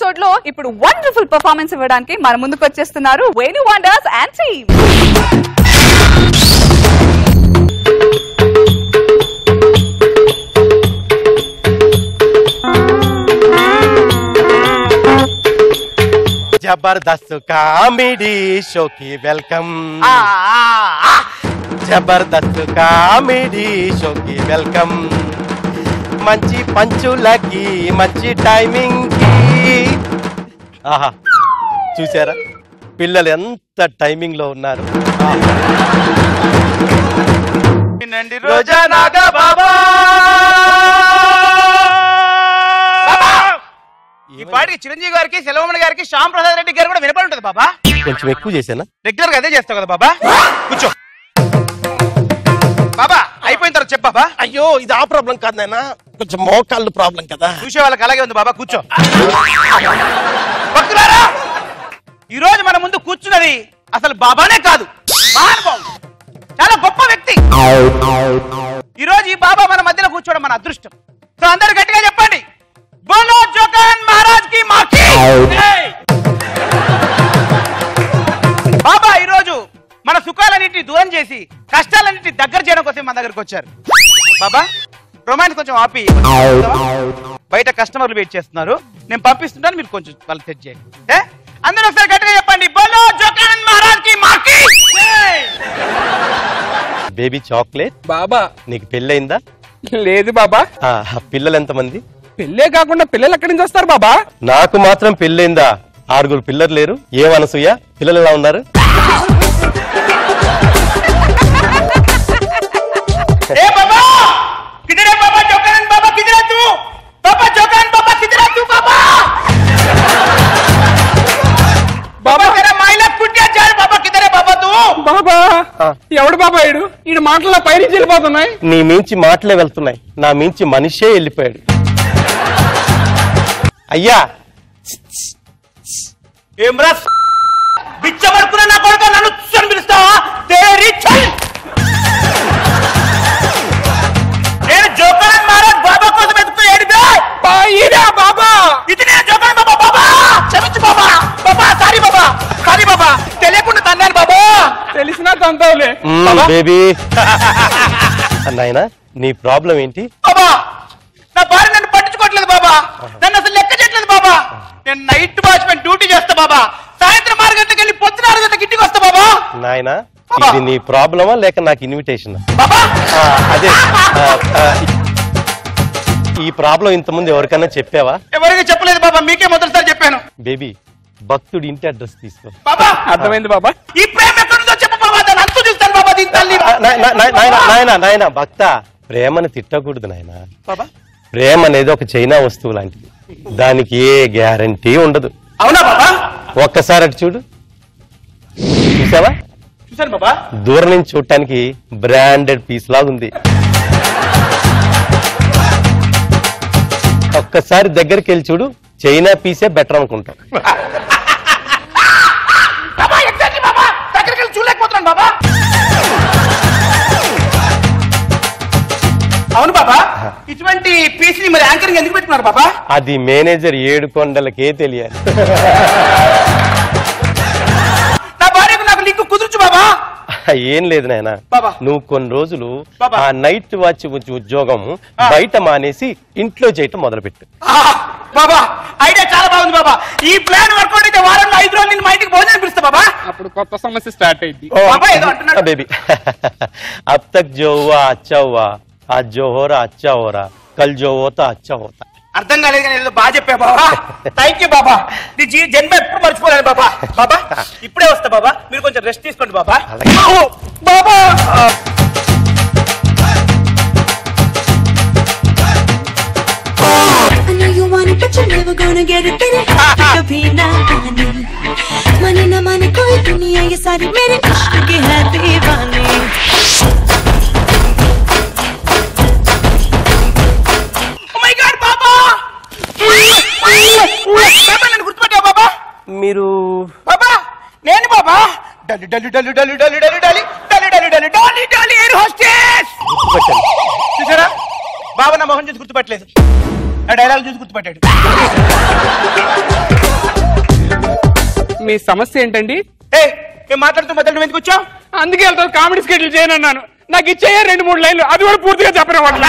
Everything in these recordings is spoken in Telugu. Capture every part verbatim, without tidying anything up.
ఎపిసోడ్ లో ఇప్పుడు వండర్ఫుల్ పర్ఫార్మెన్స్ ఇవ్వడానికి మన ముందుకు వచ్చేస్తున్నారు Venu wonders and team. Jabardasth comedy షోకి వెల్కమ్. జబర్దస్త్ కామెడీ షోకి వెల్కమ్. మంచి పంచులకి మంచి టైమింగ్ కి. ఆహా చూసారా పిల్లలు ఎంత టైమింగ్ లో ఉన్నారు. రోజా నాగా బాబా ఈ పాటికి చిరంజీవి గారికి సెలవమణి గారికి శ్యామ్ ప్రసాద్ రెడ్డి గారు కూడా వినపడి ఉంటుంది బాబా. కొంచెం ఎక్కువ చేశానా? రెగ్యులర్ గా అదే చేస్తావు కదా బాబా. కూర్చో బాబా. అయిపోయిన తర్వాత చెప్పు బాబా. అయ్యో ఇది ఆ ప్రాబ్లం కాదు నాయనా, కొంచెం మోకాళ్ళు ప్రాబ్లం కదా. చూసే వాళ్ళకి అలాగే ఉంది బాబా. కూర్చో. భక్తులారా ఈ రోజు మన ముందు కూర్చున్నది అసలు బాబానే కాదు, చాలా గొప్ప వ్యక్తి. ఈ రోజు ఈ బాబా మన మధ్యలో కూర్చోవడం మన అదృష్టం. సో అందరు గట్టిగా చెప్పండి, బోలో జోకాన్ మహారాజ్ కి మాకి. బాబా ఈ రోజు మన సుఖాలన్నింటినీ దూరం చేసి కష్టాలన్నింటినీ దగ్గర చేయడం కోసం మన దగ్గరకు వచ్చారు. బాబా రొమాన్స్ కొంచెం ఆపి, బయట కస్టమర్లు వెయిట్ చేస్తున్నారు, నేను పంపిస్తున్నాను, మీరు కొంచెం వాళ్ళు సెట్ చేయండి. అందరూ ఒకసారి గట్టిగా చెప్పండి, బోలో జోకాన్ మహారాజ్ కి మాకి. బేబీ చాక్లెట్ బాబా నీకు పెళ్ళయిందా? లేదు బాబా. పిల్లలు ఎంతమంది? పెళ్ళే కాకుండా పిల్లలు ఎక్కడి నుంచి వస్తారు బాబా? నాకు మాత్రం పెళ్ళైందా? ఆరుగురు పిల్లలు లేరు. ఏమనసూయ పిల్లలు ఎలా ఉన్నారు? బాబా ఎవడు బాబా ఇడు ఈడు మాటల్లో పైరించి వెళ్ళిపోతున్నాయి. నీ మించి మాటలే వెళ్తున్నాయి, నా మించి మనిషే వెళ్ళిపోయాడు. అయ్యా ఏం రస్ బిచ్చబడుకున్న నా కొడుకు నన్ను అని పిలుస్తావా? నేను జోకాన్ మహారాజ్ బాబా కోసం ఎత్తుకున్నా బాబా. ఇది నేను జోకాన్ బాబా. బాబా క్షమించు బాబా. బాబా సారీ బాబా, సారీ బాబా, తెలియకుండా తన్నాను బాబా. తెలిసినా తంతావులే బేబీ. నాయనా నీ ప్రాబ్లం ఏంటి? బాబా నా భార్య నన్ను పట్టించుకోవట్లేదు బాబా, నన్ను అసలు లెక్క చేయట్లేదు బాబా. నేను నైట్ వాచ్మెన్ డ్యూటీ చేస్తా బాబా, సాయంత్రం ఆరు గంటలకు వెళ్ళి పొద్దున ఆరు గంటలకు ఇంటికి వస్తా బాబా. నాయనా ఇది నీ ప్రాబ్లమా లేక నాకు ఇన్విటేషన్? అదే ఈ ప్రాబ్లం ఇంత ముందు ఎవరికైనా చెప్పావా? ఎవరికి చెప్పలేదు బాబా, మీకే మొదటిసారి చెప్పాను. బేబీ భక్తుడి ఇంటి అడ్రస్ తీసుకో. బాబా అర్థమైంది బాబా. ఈ ప్రేమ ఎక్కడుందో చెప్పు బాబా, దాన్ని అంతు చూస్తాను బాబా. దీని తల్లి నాయన నాయన భక్త ప్రేమను తిట్టకూడదు నాయన. బాబా ప్రేమ అనేది ఒక చైనా వస్తువు లాంటిది, దానికి ఏ గ్యారంటీ ఉండదు. అవునా బాబా? ఒక్కసారి అటు చూడు. చూసావా? చూసాను బాబా. దూరం నుంచి చూడటానికి బ్రాండెడ్ పీస్ లాగుంది. ఒక్కసారి దగ్గరికి వెళ్ళి చూడు, చైనా పీసే బెటర్ అనుకుంటాం. దగ్గరికి వెళ్ళి చూడలేకపోతున్నాను బాబా. అవును బాబా, ఇటువంటి పీస్ ని మరి యాంకరింగ్ ఎందుకు పెట్టుకున్నారు బాబా? అది మేనేజర్ ఏడు కొండలకే తెలియాలి. నా భార్యకు నాకు లింక్ కుదుర్చు బాబా. ఏం లేదు నాయన, బాబా నువ్వు కొన్ని రోజులు బాబా ఆ నైట్ వాచ్ ఉద్యోగం బయట మానేసి ఇంట్లో చేయటం మొదలుపెట్టు. బాబా ఐడియా చాలా బాగుంది బాబా. ఈ ప్లాన్ వర్కౌట్ అయితే వారంలో ఐదు రోజులు నేను మా ఇంటికి భోజనం పిలుస్తా బాబా. అప్పుడు కొత్త సమస్య స్టార్ట్ అయింది. బేబీ అబ్ తక్ జో హువా అచ్చా హువా, ఆజ్ జో హో రహా అచ్చా హో రహా, కల్ జో హోతా అచ్చా హోతా. అర్థం కాలేదు కానీ ఏదో బాగా చెప్పా బాబా. థ్యాంక్ యూ బాబా. నీ జీ జన్మ ఎప్పుడు మర్చిపోలేదు బాబా. బాబా ఇప్పుడే వస్తా బాబా, మీరు కొంచెం రెస్ట్ తీసుకోండి బాబా. బాబా I know you want it, but you're never gonna get it, baby. कभी ना आने, मने न माने कोई दुनिया ये सारी मेरे इश्क की है दीवानी. Oh my God, బాబా. బాబా నన్ను గుర్తుపట్టావా బాబా? మీరు బాబా నేను బాబా డలి డలి డలి డలి డలి డలి డలి డలి డలి డలి డాలి డాలి ఎయిర్ హోస్టెస్. చూసారా బాబా నా మొహం చూసి గుర్తుపట్టలేదు, ఆ డైలాగ్ చూసి గుర్తుపట్టాడు. మీ సమస్య ఏంటండి? ఏ మేము మాట్లాడుతూ మధ్యలో నువ్వు ఎందుకు వచ్చావు? అందుకే వెళ్తాను కామెడీ స్కెడ్యూల్ చేయనన్నాను. నాకు ఇచ్చేయ రెండు మూడు లైన్లు, అది కూడా పూర్తిగా చెప్పడం వల్ల.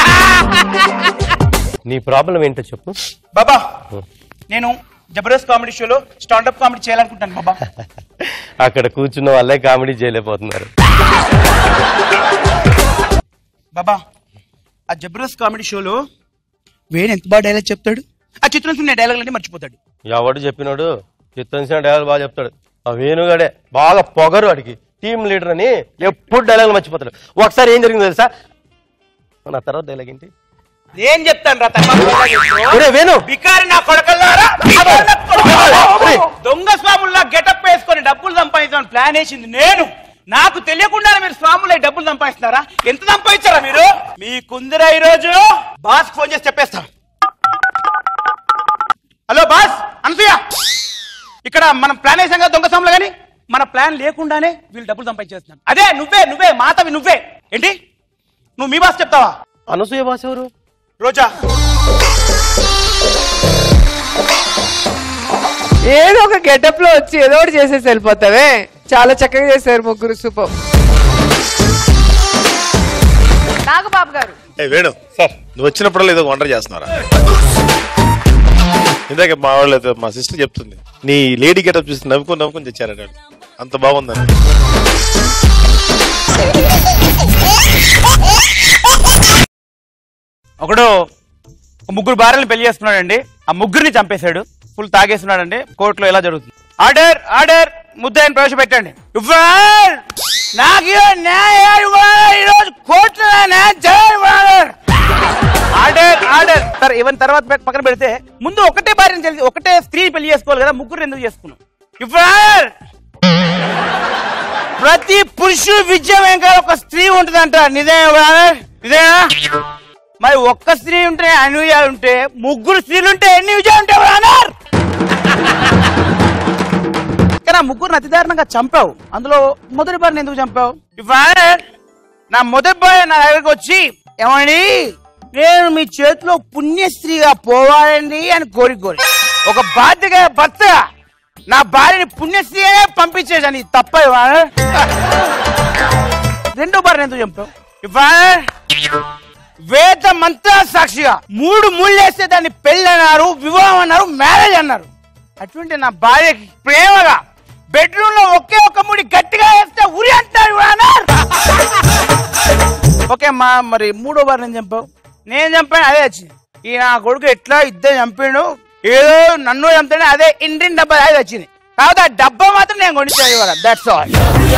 నీ ప్రాబ్లం ఏంటో చెప్పు బాబా. నేను జబర్దస్త్ కామెడీ షోలో స్టాండప్ కామెడీ చేయాలనుకుంటాను బాబా. అక్కడ కూర్చున్న వాళ్ళే కామెడీ చేయలేకపోతున్నారు. బాబా ఆ జబర్దస్త్ కామెడీ షోలో వేణు ఎంత బాగా డైలాగ్ చెప్తాడు. ఆ చిత్రం డైలాగ్ అంటే మర్చిపోతాడు. ఎవడు చెప్పినాడు? చిత్తం డైలాగ్ బాగా చెప్తాడు. ఆ వేణుగాడే బాగా పొగరు, అడిగి టీమ్ లీడర్ అని ఎప్పుడు డైలాగ్ మర్చిపోతాడు. ఒకసారి ఏం జరిగింది తెలుసా? నా తర్వాత డైలాగ్ ఏంటి ఏం చెప్తాను రా వేణు? బికారి నా కొడకల్లారా, దొంగ స్వాముల్లా గెటప్ వేసుకొని డబ్బులు సంపాదించాలని ప్లాన్ వేసింది నేను. నాకు తెలియకుండా మీరు స్వాములు డబ్బులు సంపాదిస్తున్నారా? ఎంత సంపాదించారా మీరు? మీకుందిరా ఈ రోజు. బాస్ ఫోన్ చేసి చెప్పేస్తా. హలో బాస్, అనసూయ, ఇక్కడ మనం ప్లాన్ వేసాం కదా దొంగ స్వాములు, కానీ మన ప్లాన్ లేకుండానే వీళ్ళు డబ్బులు సంపాదించేస్తున్నాను. అదే నువ్వే నువ్వే మాతవి నువ్వే. ఏంటి నువ్వు మీ బాస్ చెప్తావా? అనసూయ బాస్ ఎవరు? రోజా. ఏదో ఒక గెటప్ లో వచ్చి ఏదో ఒకటి చేసేసి వెళ్ళిపోతావే. చాలా చక్కగా చేశారు ముగ్గురు, సూపర్. నాగబాబు గారు. వేణు సార్, నువ్వు వచ్చినప్పుడు ఏదో వండర్ చేస్తున్నారా? ఇందాక మా వాళ్ళు మా సిస్టర్ చెప్తుంది, నీ లేడీ గెటప్ చూసి నవ్వుకొని నవ్వుకొని తెచ్చారట. అంత బాగుందని. ఒకడు ముగ్గురు భార్యలను పెళ్లి చేసుకున్నాడండి. ఆ ముగ్గురిని చంపేశాడు. ఫుల్ తాగేస్తున్నాడండి. కోర్టులో ఎలా జరుగుతుంది? ఆర్డర్ ఆర్డర్, ముద్దాయిని ప్రవేశపెట్టండి. Order order sir. ఇవన్నీ తర్వాత పక్కన పెడితే ముందు ఒకటే భార్యను తెలిసి ఒకటే స్త్రీ పెళ్లి చేసుకోవాలి కదా, ముగ్గురు ఎందుకు చేసుకున్నాం? ప్రతి పురుషుడు విజయం వెనకాల ఒక స్త్రీ ఉంటుందంట. నిజమే నిజమేనా? మరి ఒక్క స్త్రీ ఉంటే అన్ని విజయాలు ఉంటే, ముగ్గురు స్త్రీలు ఉంటే ఎన్ని విజయాలు ఉంటాయి? కానీ ముగ్గురు అతి దారుణంగా చంపావు. అందులో మొదటి భార్యను ఎందుకు చంపావు? నా మొదటి భార్య నా దగ్గరకు వచ్చి, ఏమండి నేను మీ చేతిలో పుణ్యస్త్రీగా పోవాలండి అని కోరి కోరి ఒక బాధ్యత భర్తగా నా భార్యని పుణ్యస్త్రీ పంపించేసాను. తప్ప రెండో భార్యను ఎందుకు చంపావు? వేద మంత్ర సాక్షిగా మూడు ముళ్ళు వేస్తే దాన్ని పెళ్లి అన్నారు, వివాహం అన్నారు, మ్యారేజ్ అన్నారు. అటువంటి నా భార్యకి ప్రేమగా బెడ్రూమ్ లో ఒకే ఒక ముడి గట్టిగా వేస్తే ఉరి అంటారు. ఓకే మా మరి మూడో భార్య నేను చంపావు. నేను చంపాను, అదే వచ్చింది. ఈ నా కొడుకు ఎట్లా ఇద్దరు చంపాడు, ఏదో నన్ను చంపాడు, అదే ఇండియన్ డబ్బా అది వచ్చింది. కాబట్టి ఆ డబ్బా మాత్రం నేను కొనిచ్చాను ఇవాళ. That's all.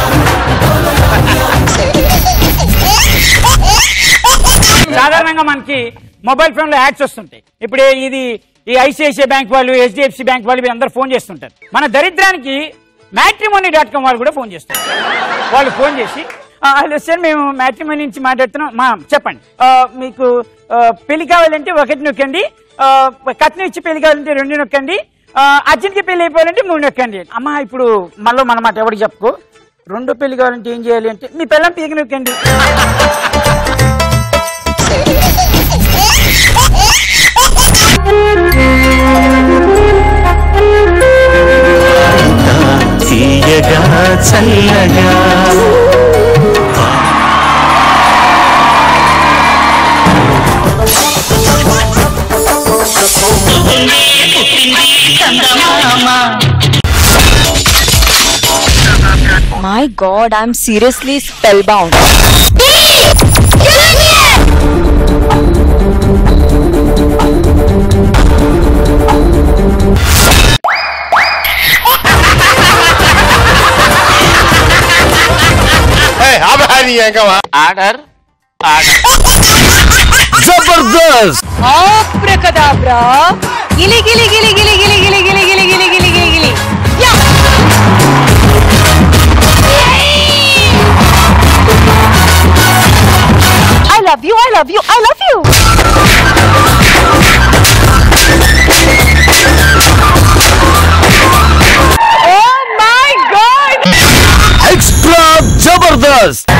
సాధారణంగా మనకి మొబైల్ ఫోన్ లో యాడ్స్ వస్తుంటాయి. ఇప్పుడు ఇది ఈ ఐసిఐసిఐ బ్యాంక్ వాళ్ళు, హెచ్డిఎఫ్సి బ్యాంక్ వాళ్ళు అందరూ ఫోన్ చేస్తుంటారు. మన దరిద్రానికి మ్యాట్రిమోనీ డాట్ కామ్ వాళ్ళు కూడా ఫోన్ చేస్తారు. వాళ్ళు ఫోన్ చేసి, హలో సార్ మేము మ్యాట్రిమోనీ నుంచి మాట్లాడుతున్నాం, మా చెప్పండి మీకు పెళ్లి కావాలంటే ఒకటి నొక్కండి, కట్నం ఇచ్చి పెళ్లి కావాలంటే రెండు నొక్కండి, అర్జెంట్గా పెళ్లి అయిపోవాలంటే మూడు నొక్కండి. అమ్మా ఇప్పుడు మళ్ళీ మన మాట ఎవరికి చెప్పుకో, రెండో పెళ్లి కావాలంటే ఏం చేయాలి అంటే మీ పిల్లని పీక నొక్కండి. చల్లగా My God, I'm seriously spellbound. Order Jabardasth Abracadabra. Gili gili gili gili gili gili gili gili gili gili gili gili. Yeah. I love you. I love you. I love you. Oh my God. Extra Jabardast.